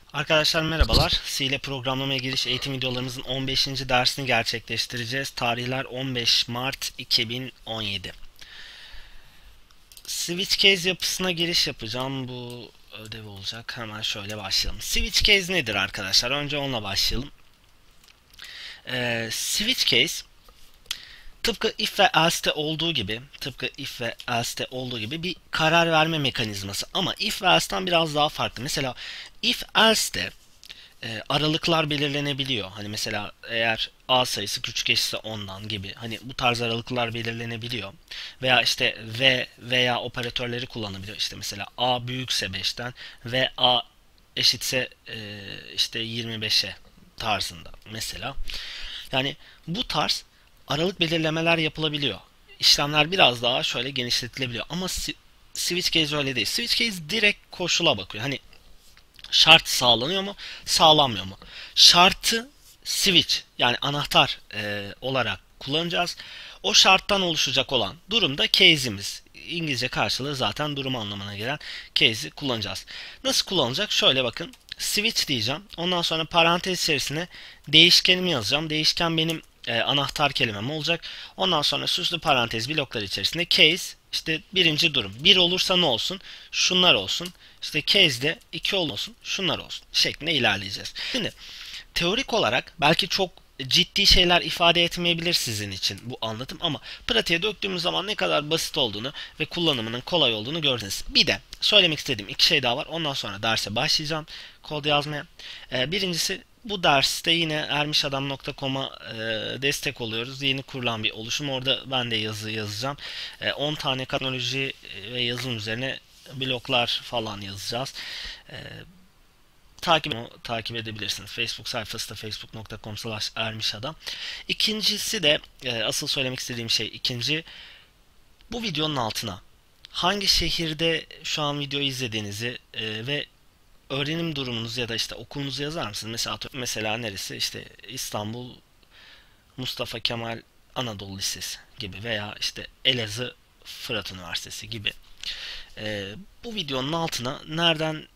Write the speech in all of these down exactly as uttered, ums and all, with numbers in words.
Arkadaşlar merhabalar. C ile programlamaya giriş eğitim videolarımızın on beşinci dersini gerçekleştireceğiz. Tarihler on beş Mart iki bin on yedi. Switch case yapısına giriş yapacağım. Bu ödev olacak. Hemen şöyle başlayalım. Switch case nedir arkadaşlar? Önce onunla başlayalım. Ee, switch case tıpkı if ve else'te olduğu gibi, tıpkı if ve else'te olduğu gibi bir karar verme mekanizması. Ama if ve else'ten biraz daha farklı. Mesela if else'te e, aralıklar belirlenebiliyor. Hani mesela eğer A sayısı küçük eşitse ondan gibi. Hani bu tarz aralıklar belirlenebiliyor. Veya işte ve veya operatörleri kullanabiliyor. İşte mesela A büyükse beşten ve A eşitse e, işte yirmi beşe tarzında mesela. Yani bu tarz aralık belirlemeler yapılabiliyor. İşlemler biraz daha şöyle genişletilebiliyor. Ama switch case öyle değil. Switch case direkt koşula bakıyor. Hani şart sağlanıyor mu, sağlanmıyor mu? Şartı switch yani anahtar e, olarak kullanacağız. O şarttan oluşacak olan durumda case'imiz. İngilizce karşılığı zaten durum anlamına gelen case'i kullanacağız. Nasıl kullanılacak? Şöyle bakın. Switch diyeceğim. Ondan sonra parantez içerisine değişkenimi yazacağım. Değişken benim e, anahtar kelimem olacak. Ondan sonra süslü parantez blokları içerisinde case işte birinci durum. Bir olursa ne olsun? Şunlar olsun. İşte case'de iki olmasın, şunlar olsun şeklinde ilerleyeceğiz. Şimdi teorik olarak belki çok ciddi şeyler ifade etmeyebilir sizin için bu anlatım ama pratiğe döktüğümüz zaman ne kadar basit olduğunu ve kullanımının kolay olduğunu gördünüz. Bir de söylemek istediğim iki şey daha var. Ondan sonra derse başlayacağım kod yazmaya. Ee, birincisi bu derste yine ermişadam nokta com'a e, destek oluyoruz. Yeni kurulan bir oluşum. Orada ben de yazı yazacağım. E, on tane teknoloji ve yazılım üzerine bloklar falan yazacağız. E, takip takip edebilirsiniz. Facebook sayfası da facebook nokta com slash ermişadam. İkincisi de e, asıl söylemek istediğim şey ikinci bu videonun altına hangi şehirde şu an videoyu izlediğinizi e, ve öğrenim durumunuzu ya da işte okulunuzu yazar mısınız? Mesela mesela neresi? İşte İstanbul Mustafa Kemal Anadolu Lisesi gibi veya işte Elazığ Fırat Üniversitesi gibi. E, bu videonun altına nereden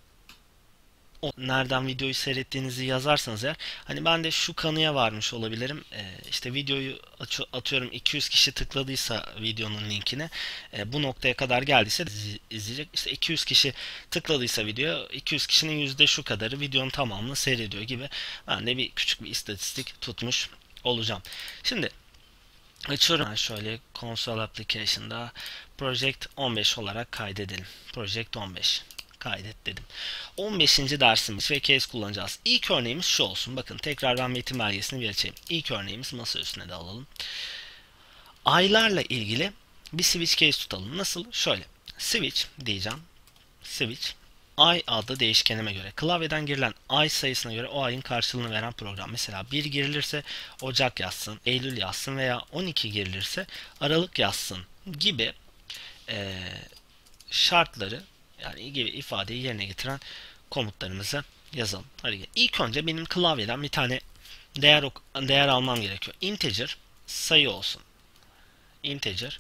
o nereden videoyu seyrettiğinizi yazarsanız eğer hani ben de şu kanıya varmış olabilirim. Ee, işte videoyu atıyorum iki yüz kişi tıkladıysa videonun linkine e, bu noktaya kadar geldiyse izleyecek. İşte iki yüz kişi tıkladıysa video iki yüz kişinin yüzde şu kadarı videonun tamamını seyrediyor gibi. Ben de bir küçük bir istatistik tutmuş olacağım. Şimdi açıyorum. Ben şöyle console application'da project on beş olarak kaydedelim. Project on beş kaydet dedim. on beşinci dersimiz ve case kullanacağız. İlk örneğimiz şu olsun. Bakın tekrar ben metin belgesini bir açayım. İlk örneğimiz masa üstüne de alalım. Aylarla ilgili bir switch case tutalım. Nasıl? Şöyle. Switch diyeceğim. Switch ay adlı değişkenime göre klavyeden girilen ay sayısına göre o ayın karşılığını veren program. Mesela bir girilirse Ocak yazsın, Eylül yazsın veya on iki girilirse Aralık yazsın gibi e, şartları yani gibi ifadeyi yerine getiren komutlarımızı yazalım. Hadi gel. İlk önce benim klavyeden bir tane değer değer almam gerekiyor. Integer sayı olsun. Integer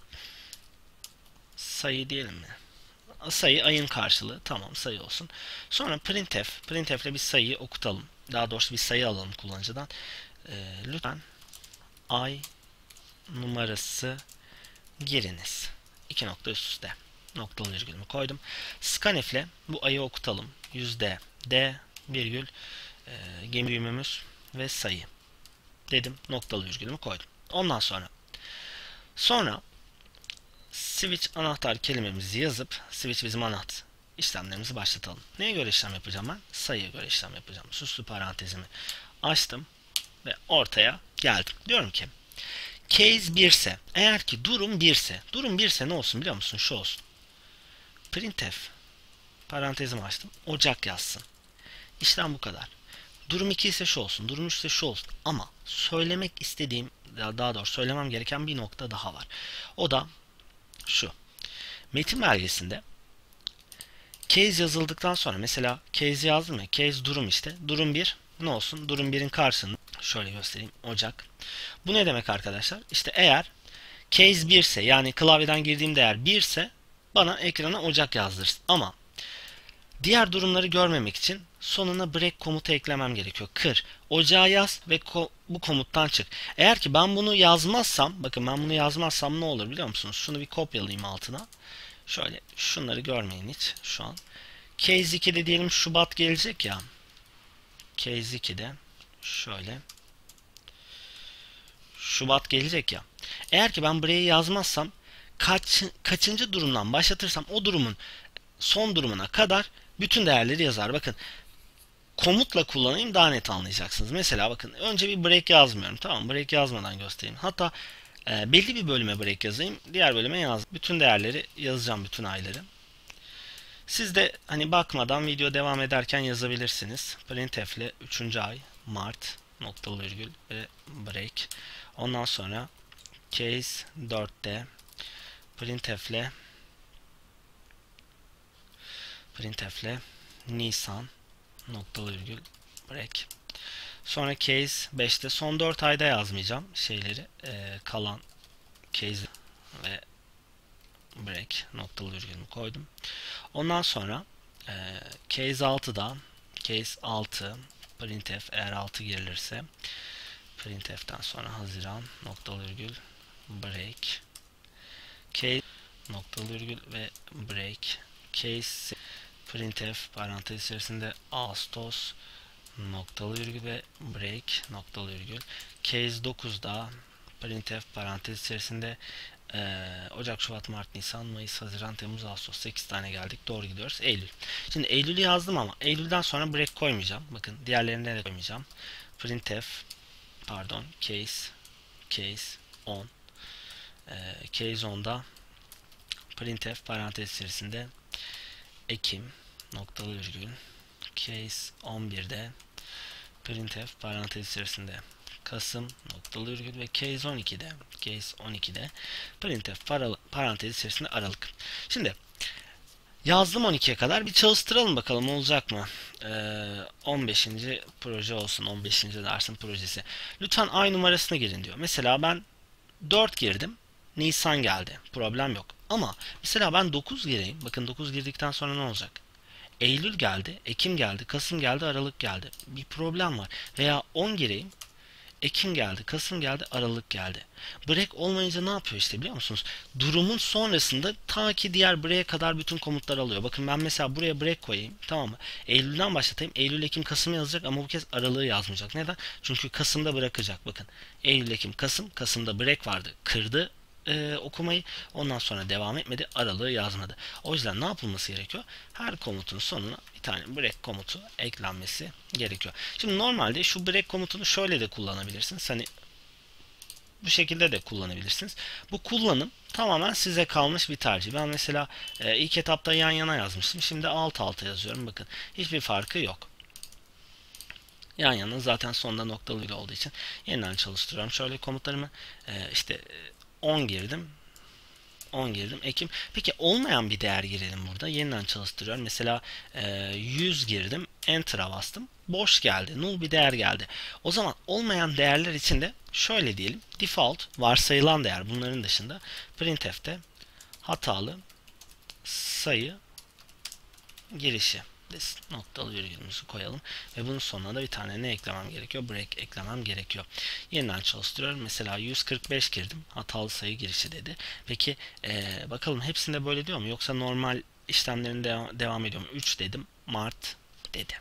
sayı diyelim mi? Sayı ayın karşılığı. Tamam sayı olsun. Sonra printf. Printf ile bir sayıyı okutalım. Daha doğrusu bir sayı alalım kullanıcıdan. Ee, lütfen ay numarası giriniz. İki nokta üst üste. Noktalı virgülümü koydum. Scanf ile bu ayı okutalım. Yüzde d virgül e, gemi büyümümüz ve sayı dedim. Noktalı virgülümü koydum. Ondan sonra sonra switch anahtar kelimemizi yazıp switch bizim anahtar işlemlerimizi başlatalım. Neye göre işlem yapacağım ben? Sayıya göre işlem yapacağım. Süslü parantezimi açtım ve ortaya geldim. Diyorum ki case bir ise eğer ki durum bir ise durum bir ise ne olsun biliyor musun? Şu olsun. Printf parantezimi açtım. Ocak yazsın. İşlem bu kadar. Durum iki ise şu olsun. Durum üç ise şu olsun. Ama söylemek istediğim daha doğrusu söylemem gereken bir nokta daha var. O da şu. Metin belgesinde case yazıldıktan sonra mesela case yazdım ya. Case durum işte. Durum bir ne olsun? Durum birin karşısında şöyle göstereyim. Ocak. Bu ne demek arkadaşlar? İşte eğer case bir ise yani klavyeden girdiğim değer bir ise bana ekrana Ocak yazdırsın. Ama Diğer durumları görmemek için sonuna break komutu eklemem gerekiyor. Kır, ocağı yaz ve ko bu komuttan çık. Eğer ki ben bunu yazmazsam, bakın ben bunu yazmazsam ne olur biliyor musunuz? Şunu bir kopyalayayım altına. Şöyle şunları görmeyin hiç şu an. Case ikide diyelim Şubat gelecek ya. Case ikide şöyle Şubat gelecek ya. Eğer ki ben burayı yazmazsam kaç, kaçıncı durumdan başlatırsam o durumun son durumuna kadar bütün değerleri yazar. Bakın komutla kullanayım daha net anlayacaksınız. Mesela bakın önce bir break yazmıyorum. Tamam, break yazmadan göstereyim. Hatta e, belli bir bölüme break yazayım. Diğer bölüme yaz. Bütün değerleri yazacağım, bütün ayları. Siz de hani bakmadan video devam ederken yazabilirsiniz. Printf ile üçüncü ay Mart noktalı virgül ve break. Ondan sonra case dörtte printf ile printf ile Nisan noktalı virgül break. Sonra case beşte son dört ayda yazmayacağım şeyleri. E, kalan case ve break noktalı virgülümü koydum. Ondan sonra e, case altıda case altı printf eğer altı girilirse printf'ten sonra Haziran noktalı virgül break case noktalı virgül ve break case printf parantez içerisinde Ağustos noktalı virgül ve break noktalı virgül case dokuzda printf parantez içerisinde Ee, Ocak, Şubat, Mart, Nisan, Mayıs, Haziran, Temmuz, Ağustos sekiz tane geldik. Doğru gidiyoruz. Eylül. Şimdi Eylül'ü yazdım ama Eylül'den sonra break koymayacağım. Bakın diğerlerine de koymayacağım. Printf pardon case case on ee, case on'da printf parantez içerisinde Ekim noktalı virgül case on birde printf parantez içerisinde Kasım noktalı virgül ve case on ikide case on ikide printf parantez içerisinde Aralık. Şimdi yazdım on ikiye kadar, bir çalıştıralım bakalım olacak mı? Ee, on beşinci proje olsun, on beşinci dersin projesi. Lütfen ay numarasına girin diyor. Mesela ben dört girdim. Nisan geldi. Problem yok. Ama mesela ben dokuz gireyim. Bakın dokuz girdikten sonra ne olacak? Eylül geldi, Ekim geldi, Kasım geldi, Aralık geldi. Bir problem var. Veya on gireyim. Ekim geldi, Kasım geldi, Aralık geldi. Break olmayınca ne yapıyor işte biliyor musunuz? Durumun sonrasında ta ki diğer break'e kadar bütün komutlar alıyor. Bakın ben mesela buraya break koyayım, tamam mı? Eylül'den başlatayım. Eylül, Ekim, Kasım yazacak ama bu kez Aralık'ı yazmayacak. Neden? Çünkü Kasım'da bırakacak. Bakın Eylül, Ekim, Kasım. Kasım'da break vardı. Kırdı e, okumayı. Ondan sonra devam etmedi. Aralığı yazmadı. O yüzden ne yapılması gerekiyor? Her komutun sonuna bir tane break komutu eklenmesi gerekiyor. Şimdi normalde şu break komutunu şöyle de kullanabilirsiniz. Hani bu şekilde de kullanabilirsiniz. Bu kullanım tamamen size kalmış bir tercih. Ben mesela e, ilk etapta yan yana yazmıştım. Şimdi alt alta yazıyorum. Bakın hiçbir farkı yok. Yan yana zaten sonunda noktalı olduğu için yeniden çalıştırıyorum. Şöyle komutlarımı e, işte on girdim. on girdim. Ekim. Peki olmayan bir değer girelim burada. Yeniden çalıştırıyorum. Mesela e, yüz girdim. Enter'a bastım. Boş geldi. Null bir değer geldi. O zaman olmayan değerler için de şöyle diyelim. Default varsayılan değer bunların dışında printf'te hatalı sayı girişi noktalı virgülümüzü koyalım ve bunun sonuna da bir tane ne eklemem gerekiyor? Break eklemem gerekiyor. Yeniden çalıştırıyorum. Mesela yüz kırk beş girdim. Hatalı sayı girişi dedi. Peki ee, bakalım hepsinde böyle diyor mu? Yoksa normal işlemlerinde devam, devam ediyor mu? üç dedim. Mart dedi.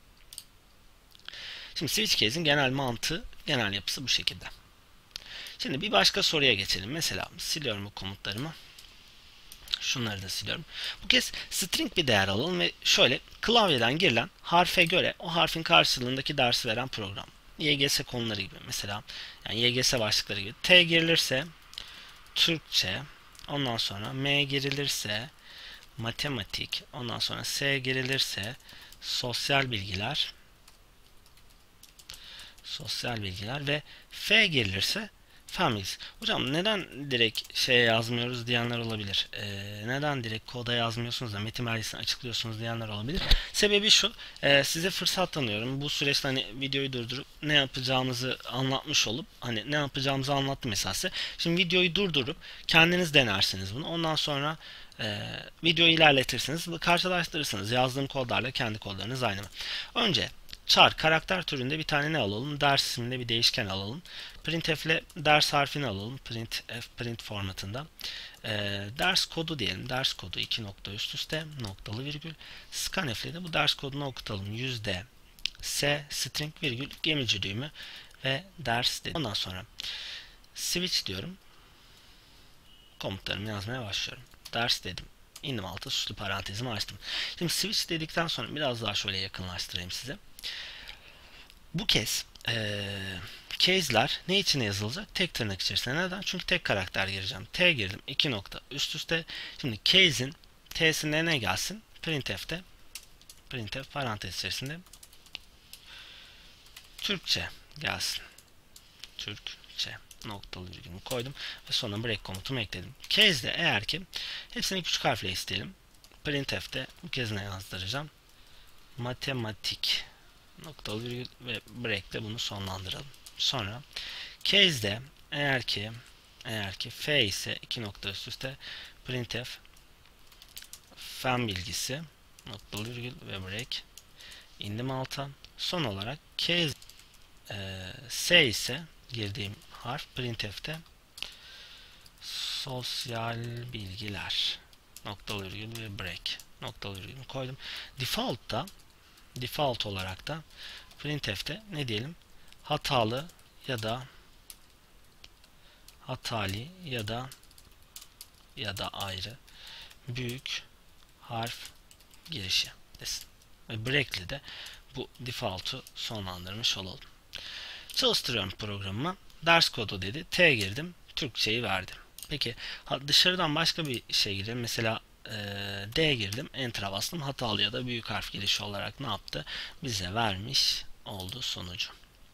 Şimdi switch case'in genel mantığı, genel yapısı bu şekilde. Şimdi bir başka soruya geçelim. Mesela siliyorum bu komutlarımı. Şunları da siliyorum. Bu kez string bir değer alalım ve şöyle klavyeden girilen harfe göre o harfin karşılığındaki dersi veren program. Y G S konuları gibi mesela, yani Y G S başlıkları gibi. T girilirse Türkçe, ondan sonra M girilirse matematik, ondan sonra S girilirse sosyal bilgiler, sosyal bilgiler ve F girilirse Families. Hocam neden direkt şeye yazmıyoruz diyenler olabilir. Ee, neden direkt koda yazmıyorsunuz da metin belgesini açıklıyorsunuz diyenler olabilir. Sebebi şu. E, size fırsat tanıyorum. Bu süreçte hani videoyu durdurup ne yapacağımızı anlatmış olup hani ne yapacağımızı anlattım esası. Şimdi videoyu durdurup kendiniz denersiniz bunu. Ondan sonra e, videoyu ilerletirsiniz. Karşılaştırırsınız. Yazdığım kodlarla kendi kodlarınız aynı mı? Önce char karakter türünde bir tane ne alalım? Ders isminde bir değişken alalım. Printf ile ders harfini alalım. Printf print formatında. E, ders kodu diyelim. Ders kodu iki nokta üst üste noktalı virgül. Scanf ile de bu ders kodunu okutalım. Yüzde S string virgül gemici düğümü ve ders dedim. Ondan sonra switch diyorum. Komutlarımı yazmaya başlıyorum. Ders dedim. İndim alta süslü parantezimi açtım. Şimdi switch dedikten sonra biraz daha şöyle yakınlaştırayım size. Bu kez ee, case'ler ne içine yazılacak? Tek tırnak içerisinde. Neden? Çünkü tek karakter gireceğim. T girdim. iki nokta üst üste. Şimdi case'in T'sinde ne gelsin? Printf'te printf parantez içerisinde Türkçe gelsin. Türkçe noktalı virgülümü koydum ve sonra break komutumu ekledim. Case'de eğer ki hepsini küçük harfle isteyelim. Printf'te bu kez ne yazdıracağım? Matematik noktalı virgül ve break'te bunu sonlandıralım. Sonra case'de eğer ki eğer ki f ise iki nokta üst üste printf fen bilgisi noktalı virgül ve break indim alta. Son olarak case e, s ise girdiğim harf printf'te sosyal bilgiler noktalı virgül ve break noktalı virgül koydum. Default'ta default olarak da printf'te ne diyelim? Hatalı ya da hatalı ya da ya da ayrı büyük harf girişi desin. Ve break'li de bu default'u sonlandırmış olalım. Çalıştırıyorum programımı. Ders kodu dedi. T girdim. Türkçeyi verdim. Peki dışarıdan başka bir şey girelim. Mesela e, D girdim. Enter'a bastım. Hatalı ya da büyük harf girişi olarak ne yaptı? Bize vermiş oldu sonucu.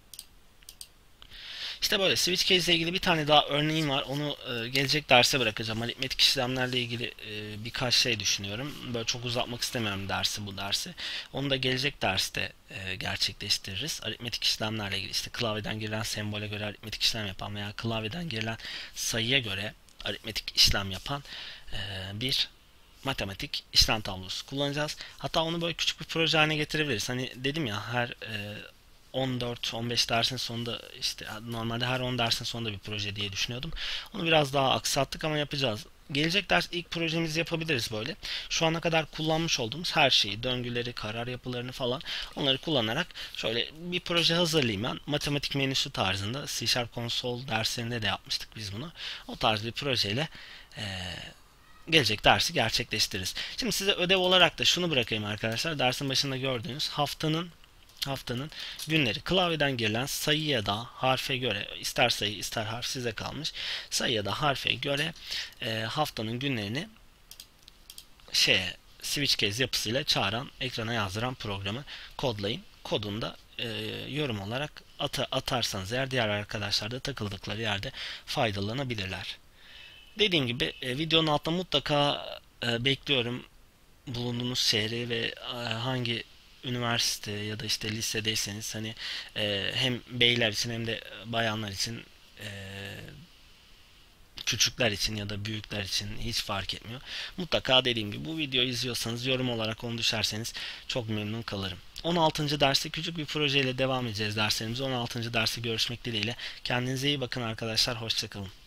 İşte böyle switch case ile ilgili bir tane daha örneğim var. Onu e, gelecek derse bırakacağım. Aritmetik işlemlerle ilgili e, birkaç şey düşünüyorum. Böyle çok uzatmak istemiyorum dersi bu dersi. Onu da gelecek derste e, gerçekleştiririz. Aritmetik işlemlerle ilgili işte klavyeden girilen sembole göre aritmetik işlem yapan veya klavyeden girilen sayıya göre aritmetik işlem yapan e, bir matematik işlem tablosu kullanacağız. Hatta onu böyle küçük bir proje haline getirebiliriz. Hani dedim ya her e, on dört on beş dersin sonunda işte normalde her on dersin sonunda bir proje diye düşünüyordum. Onu biraz daha aksattık ama yapacağız. Gelecek ders ilk projemizi yapabiliriz böyle. Şu ana kadar kullanmış olduğumuz her şeyi, döngüleri, karar yapılarını falan onları kullanarak şöyle bir proje hazırlayayım ben. Matematik menüsü tarzında C Sharp Console derslerinde de yapmıştık biz bunu. O tarz bir projeyle ee, gelecek dersi gerçekleştiririz. Şimdi size ödev olarak da şunu bırakayım arkadaşlar. Dersin başında gördüğünüz haftanın haftanın günleri klavyeden girilen sayı ya da harfe göre ister sayı ister harf size kalmış sayı ya da harfe göre e, haftanın günlerini şeye switch case yapısıyla çağıran ekrana yazdıran programı kodlayın. Kodunda e, yorum olarak at atarsanız eğer diğer arkadaşlar da takıldıkları yerde faydalanabilirler. Dediğim gibi e, videonun altında mutlaka e, bekliyorum bulunduğunuz şehri ve e, hangi üniversite ya da işte lisedeyseniz hani e, hem beyler için hem de bayanlar için e, küçükler için ya da büyükler için hiç fark etmiyor. Mutlaka dediğim gibi bu videoyu izliyorsanız yorum olarak onu düşerseniz çok memnun kalırım. on altıncı derste küçük bir projeyle devam edeceğiz derslerimize. on altıncı derste görüşmek dileğiyle. Kendinize iyi bakın arkadaşlar. Hoşçakalın.